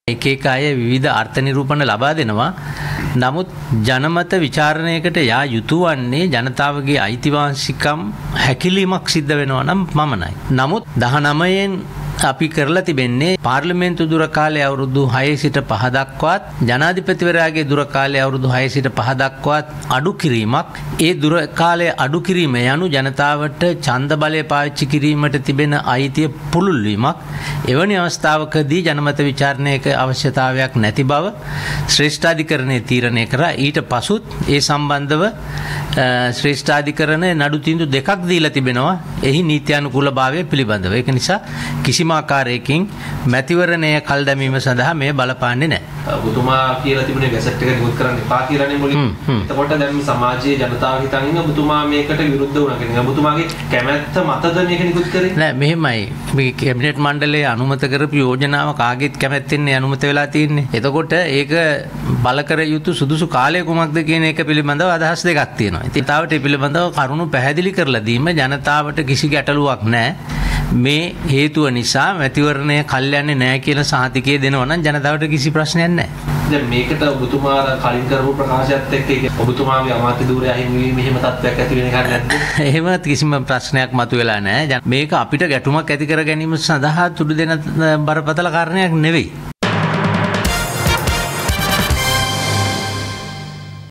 එක එක අය විවිධ අර්ථ නිරූපණ ලබා දෙනවා. නමුත් ජනමත විචාරණයකට යා යුතු වන්නේ ජනතාවගේ අයිතිවාසිකම් හැකිලීමක් සිද්ධ වෙනවා නම් පමණයි. නමුත් 19න් අපි කරලා තිබෙන්නේ පාර්ලිමේන්තු දුර කාලය අවුරුදු 6 සිට 5 දක්වාත් ජනාධිපතිවරයාගේ දුර කාලය අවුරුදු 6 සිට 5 දක්වාත් අඩු කිරීමක්. ඒ දුර කාලය අඩු කිරීම යනු ජනතාවට ඡන්ද බලය පාවිච්චි කිරීමට තිබෙන අයිතිය පුළුල් වීමක්. එවැනි අවස්ථාවකදී ජනමත විචාරණයක අවශ්‍යතාවයක් නැති බව ශ්‍රේෂ්ඨාධිකරණයේ තීරණය කරා. ඊට පසුත් ඒ සම්බන්ධව ශ්‍රේෂ්ඨාධිකරණයේ නඩු තීන්දුව දෙකක් දීලා තිබෙනවා. එහි නීත්‍යානුකූලභාවය පිළිබඳව. ඒක නිසා කිසිම ආකාරයකින් මැතිවරණය කල් දැමීම සඳහා මේ බලපාන්නේ නැහැ. ඔබතුමා කියලා තිබුණේ ගැසට් එක නිකුත් කරන්න එපා කියලානේ මුලින්. එතකොට දැන් මේ සමාජයේ ජනතාව හිතන් ඉන්න ඔබතුමා මේකට විරුද්ධ වුණා කියන්නේ ඔබතුමාගේ කැමැත්ත මතද මේක නිකුත් කරේ? නෑ මෙහෙමයි. මේ කැබිනට් මණ්ඩලයේ අනුමත කරපු යෝජනාව කාගෙත් කැමැත්තෙන් අනුමත වෙලා තියෙන්නේ. එතකොට ඒක බල කර යුතු සුදුසු කාලය කුමක්ද කියන එක පිළිබඳව අදහස් දෙකක් තියෙනවා. ඉතින් තාවට ඒ පිළිබඳව කරුණු පැහැදිලි කරලා දීම ජනතාවට කිසි ගැටලුවක් නැහැ. මේ හේතුව නිසා මැතිවරණය කල් යන්නේ නැහැ කියන සහතිකය දෙනවා නම් ජනතාවට කිසි ප්‍රශ්නයක් නැහැ. දැන් මේකට ඔබතුමා කලින් කරපු ප්‍රකාශයත් එක්ක ඔබතුමාගේ අමාත්‍ය ධූරය අහිමි මෙහෙම තත්ත්වයක් ඇති වෙන එකක් නැද්ද? එහෙම කිසිම ප්‍රශ්නයක් මතුවෙලා නැහැ. මේක අපිට ගැටුමක් ඇති කර ගැනීම සඳහා තුඩු දෙන බරපතල කාරණයක් නෙවෙයි.